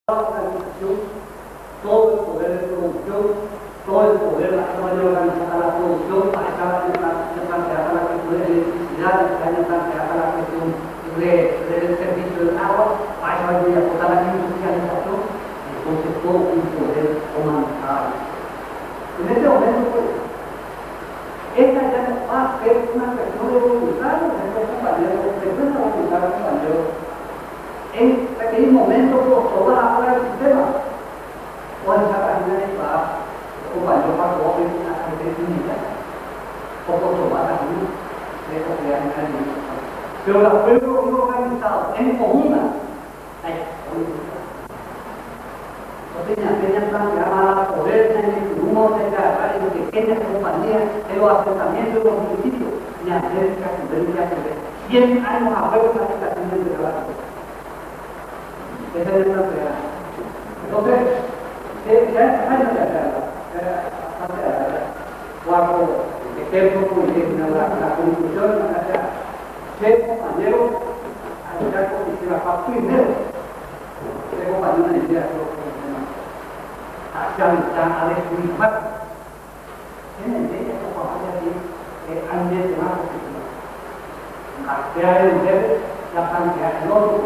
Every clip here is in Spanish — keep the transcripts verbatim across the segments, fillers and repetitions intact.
la organización, todo el poder de producción, todo el poder de organizar la producción, para echar planteada la cuestión de electricidad, para planteada la cuestión del servicio del agua, para echar toda la industrialización, entonces todo un poder humanitario. En este momento, pues, esta ya no va a ser una cuestión de voluntarios, de estos compañeros, de nuestra voluntad, compañeros, en aquel momento por todas las horas del sistema, o en esa página de paz, compañero pasó en la arquitectura, o por todas las líneas de sociedad en el mundo. Pero los pueblos organizados en comuna, hay entonces, tenían planteada poder en el grumo de la en pequeñas compañías, en los asentamientos de los municipios, ni hacer que hacer cien años a juego de la aplicación del trabajo. Esa es la realidad. Entonces, ya esta años de hacerla, bastante hacerla, cuatro ejemplos, la conclusión de la realidad. Seis compañeros, a llegar con que la paz primero, seis compañeros de idea, hacia a describir. Tienen leyes que van a decir que hay leyes más positivas. Plantear el deber, ya plantear el otro.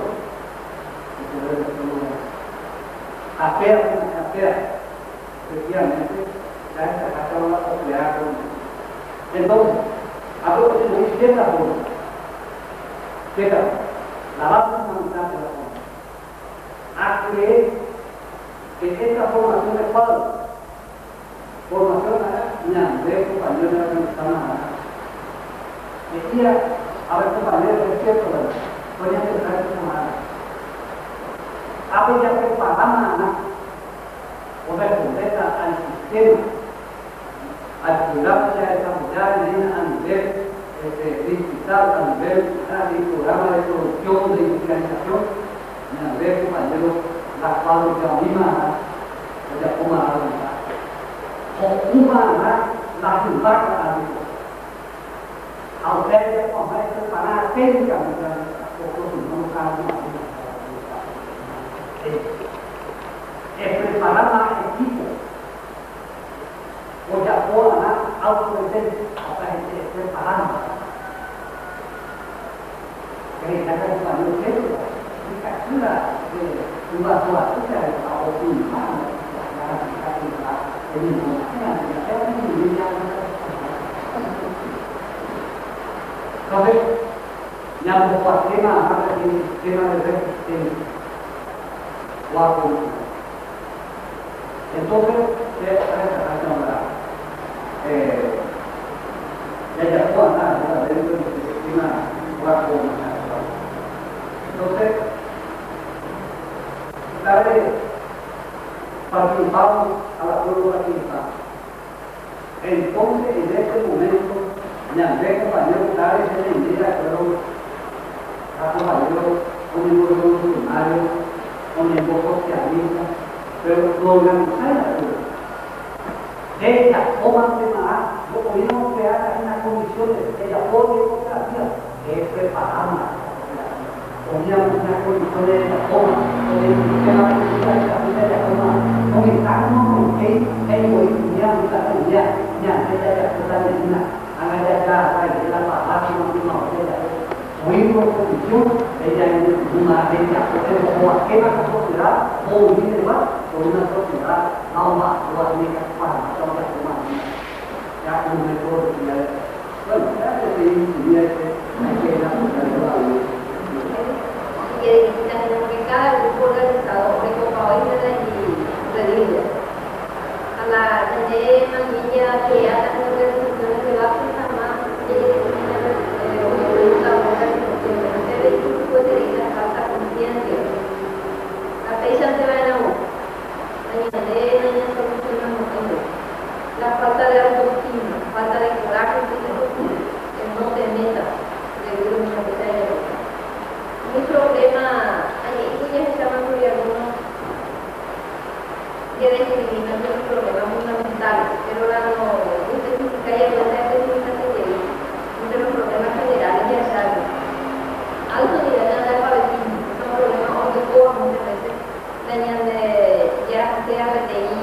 Hacer, hacer, efectivamente, ya está sacando la sociedad con. Entonces, algo que se dice cierta forma. Cierta forma. La base fundamental de la forma. A creer que esta formación de cuadro, formación de compañeros de la organización, decía, a ver compañeros, es cierto, voy a empezar esta semana. Había que preparar o responder al sistema, al programa que a desarrollar a nivel este, digital, a nivel del programa de producción, de industrialización, a nivel compañeros, la fábrica misma, o sea, como la voluntad. O una la ciudad agrícola. A ustedes, como es preparar técnicamente, porque no nos cabe es preparar más equipo, o ya puedan autodefensa, hasta que se preparan. Que es la compañía que es la captura de una sola cosa, a optimizar la garantía de la información, entonces, ya no puedo hacer nada más que el sistema de resistencia. Entonces, se nombra eh, ya ya puedo andar dentro del sistema cuatro. Entonces, dale, participamos a la pueblo participar. Entonces, en este momento, ya ve compañeros, dale se le envía a compañeros con el gobierno primario, con el voto socialista, pero lo organizar la ciudad. De ella, toman de más, lo pudimos crear en las condiciones, ella pone cooperativa, que es preparar una cooperativa. Poníamos unas condiciones de la toma, donde el sistema de industrialización de la toma, comentábamos con que el egoísmo, la comunidad, ni antes de la cosa de una, haga ya ya, de la palabra, no tiene una botella. Oímos condición, ella es una de ellas, o aquella sociedad, o un demás, o una sociedad, no más, o la única para la humanidad. Ya un método de bueno, ya se diría que hay que ir a la vida. Que cada grupo organizado recopado y redimido. A la de manilla que ya las organizaciones de la más la falta de autoestima, falta de coraje, que no te metas de una pequeña cosa. Mi problema, ahí ya se llaman por algunos de discriminación, un problema fundamental, pero la no específica y el de específica se lleva entre los problemas generales y allá. Alto nivel de analfabetismo, es un problema donde todas muchas veces le añaden C A P T I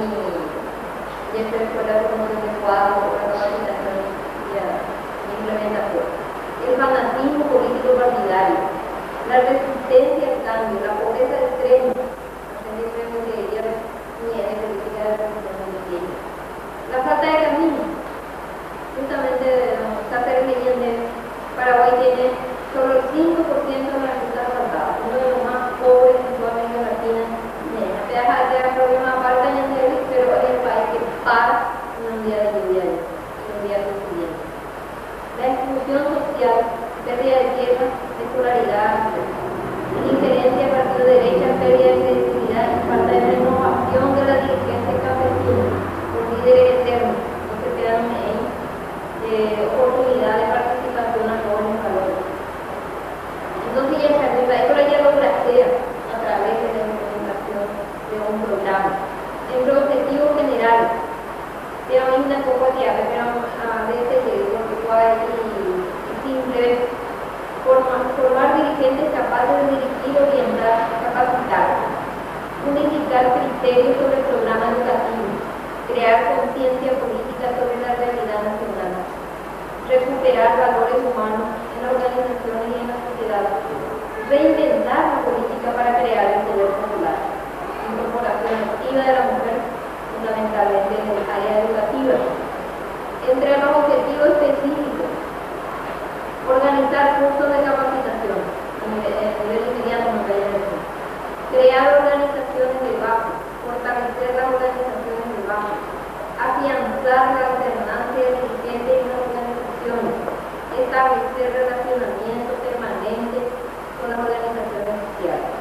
y esta escuela de promoción de cuadros, la capacitación y la implementación. El fanatismo político partidario, la resistencia al cambio, la pobreza extrema, la gente extrema que ella tiene política de resistencia, la falta de camino. Justamente los Cáceres Leyendes, Paraguay tiene solo el cinco por ciento de las rutas asfaltadas, uno de los más pobres en toda América Latina. Te deja de problema aparte en el pero es el país que para un día de lluvia y un día de siguiente. La exclusión social, pérdida de tierra, escolaridad, injerencia de partido de derecha, pérdida de credibilidad y falta de renovación de la dirigencia campesina por líderes eternos, no se quedan en eh, oportunidad de participación a jóvenes valores. Entonces ya se arriba, eso ya lo bracea a través de la implementación de un programa. En los objetivos generales, pero hay una cosa que a veces le digo que puede simple, formar, formar dirigentes capaces de dirigir, orientar, capacitar, unificar criterios sobre el programa educativo, crear conciencia política sobre la realidad nacional, recuperar valores humanos en las organizaciones y en la sociedad, reinventar la política para crear el poder popular, incorporación activa de la mujer, fundamentalmente en el área educativa. Entre los objetivos específicos, organizar cursos de capacitación a nivel inmediato, no vaya a decir. Crear organizaciones de base, fortalecer las organizaciones de base, afianzar la alternancia dirigente en las organizaciones, establecer relacionamiento permanente con las organizaciones sociales.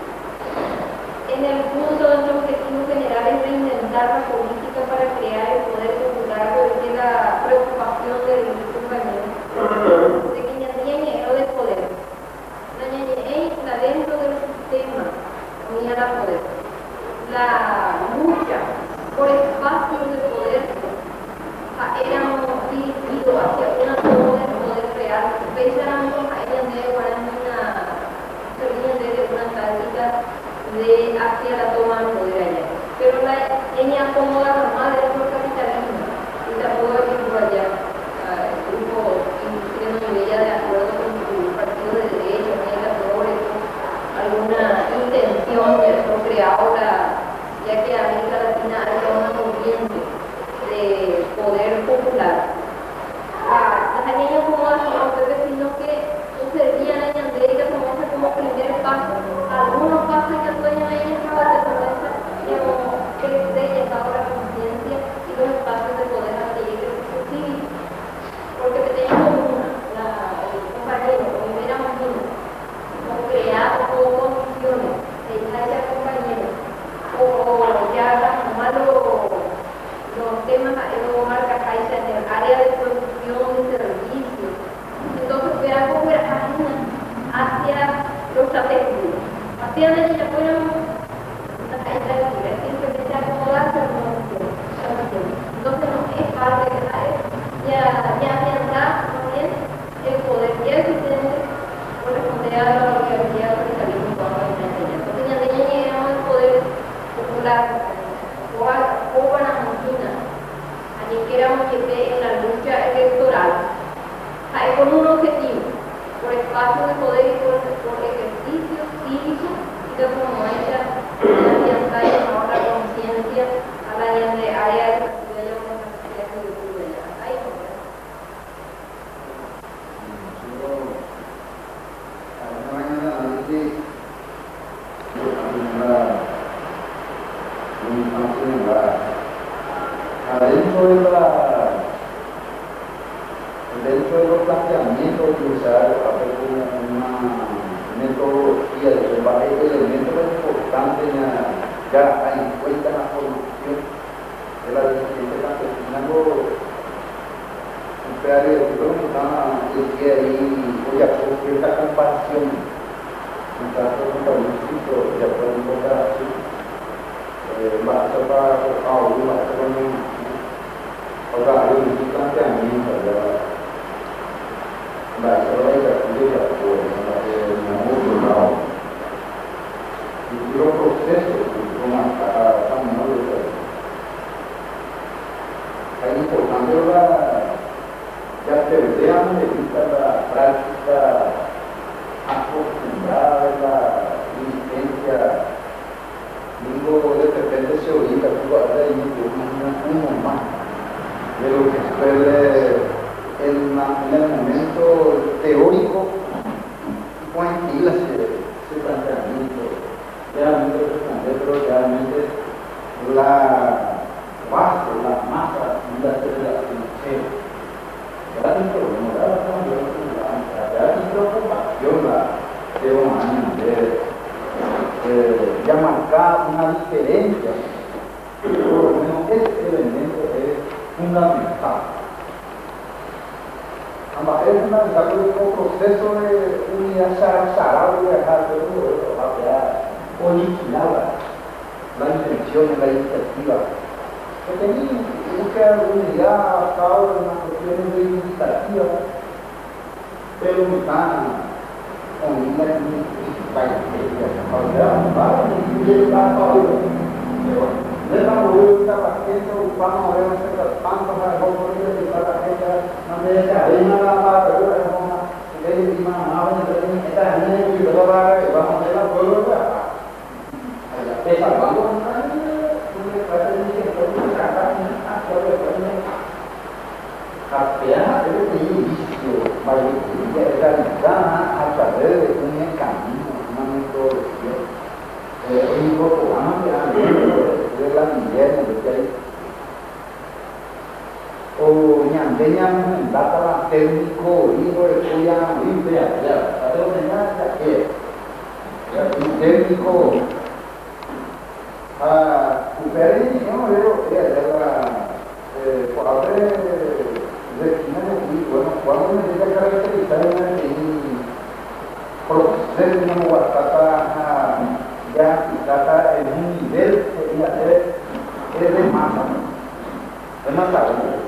En el punto de los objetivos generales, reinventar la política para crear el poder popular, porque la preocupación del compañero de que ya tiene el de poder. La ñañeña dentro del sistema unía la poder. La lucha por espacios de poder éramos dirigidos hacia una toma de poder real. Pensáramos a ella de una servían de una táctica de hacia la toma del poder allá. Pero la ella acomoda la madre por capitalismo y tampoco hay que allá el grupo industrial y ella de acuerdo con su partido de derecha, mega progres, alguna intención de procrear ahora, ya que América Latina haya una corriente de poder popular. Las añadas acomodan a ustedes, sino que servían en América famosa como primer paso. Algunos pasos que sueñan ahí en la vergüenza, como que se llegaba la conciencia y los espacios de poder adquirir civil. Porque teníamos una, la, el compañero, primera máquina, como creado como condiciones, de haya compañero, o, o ya malos los temas, los marcas en el área de producción de servicios. Entonces, fue algo que hacia los satélite. Hacia la niña fueron las calles de la ciudad, simplemente acomodarse a la situación. Entonces, no es parte de la ya ya da también el poder y el sistema corresponde a la organización del capitalismo con la enseñanza. Entonces, ya llegamos al poder popular, o para Argentina, allí que éramos que en la lucha electoral, con un objetivo, por espacio de poder y por, por ejercicio cívico y de promover la fianza y la conciencia a la área de la Adentro de la dentro de los planteamientos utilizados a ver una, una metodología de combate elementos importantes ya, ya en cuenta en la formación de la dirigencia campesina un área de que ahí voy a hacer cierta comparación en caso de un sitio ya pueden encontrar así va a ser para audio, va a ser un ahora hay un planteamiento de la la estrategia por el y los procesos como estamos digo, de repente se obliga a jugar de ahí, uno más de lo que suele en, la, en el momento teórico, cuantila ese, ese planteamiento, realmente responder, pero realmente la base, la masa de la civilización, ya sin problema, ya sin preocupación la de un año de Eh, ya marcar una diferencia, por lo menos ese elemento es fundamental. Además, es fundamental porque el proceso de unidad sará de dejar de o liquidar la intención, la iniciativa. Que tenía buscar unidad a cabo de una cuestión reivindicativa, pero no tan con una vaya, apenas el inicio de realizar a través de un mecanismo, una metodología, incorporando de la niñez, de que hay o ñandeña data la técnico, hijo de cuya limpia, ya, ¿sabes dónde nada que un técnico a cumplir y no veo que la por haber bueno, cuando me llega a caracterizar en proceso de Guatata ya trata en un nivel que es de masa, es más alto.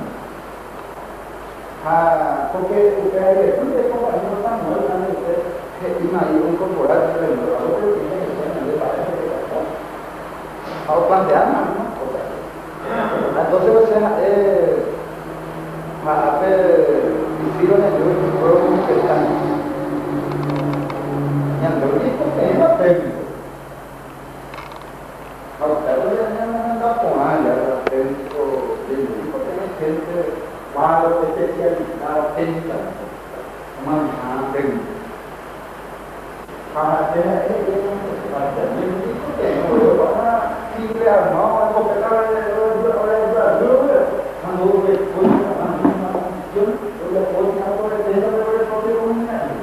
Porque hay veces que compañeros están muertos, que imaginan incorporar el entrenador que tiene que ser en el país de la a plantear más cosas. Entonces, o sea, eh, a ver, hicieron el juego que están y ante el disco que es la técnica. Ahora, pero ya no anda con área, el técnico del disco tiene gente más especializada técnicamente, manejada técnica. Para hacer el disco que no para simple armado, a copiar el cuando yo le puedo dejar por el dedo de el propio comunidad.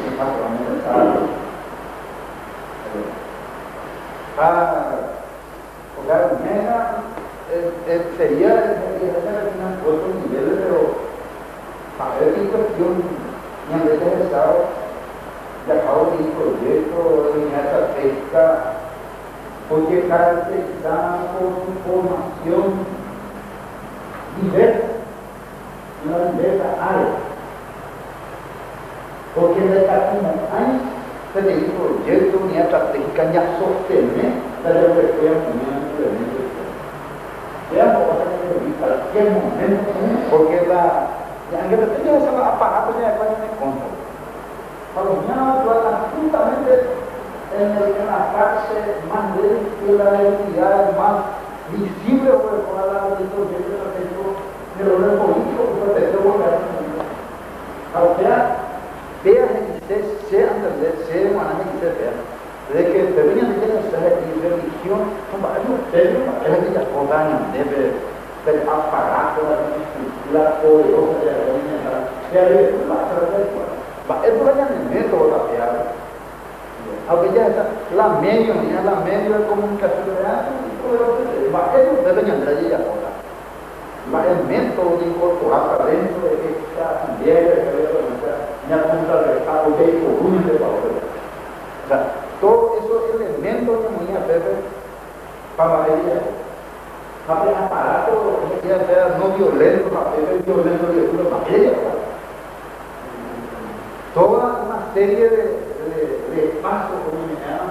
Ah, porque la mesa sería en otros niveles, pero a ver qué cuestión, y en vez de estar dejado mi proyecto de línea estratégica, porque caracterizada por su formación diversa. Una diversa área, porque desde hace unos años se tiene un proyecto de unidad estratégica ya sostener la europea comunidad de elementos. Veamos cosas que se en cualquier momento, porque la ya que te tenía ese aparato ya después me contra. Para los niños tratan justamente en, el, en la clase más débil que la identidad más visible por la del proyecto estratégico del orden político que protege el gobierno. O sea, vea que se entender, se maneja que se vea, de que deberían de ser y religión, son varios términos, es que ya podrán debe del aparato, de la estructura poderosa de la religión, que hay que pasar de eso. Es por allá en el método tapeado. Aunque ya está la medio, ya la medio de comunicación real, eso debe andar allí ya ahora. El método de incorporar para dentro de esta idea que ya contra el Estado de volumen de valores. O sea, todos esos elementos que me iba a hacer para ella, para el aparato que sea no violento, para el violento de una materia. Toda una serie de, de, de pasos, como me llama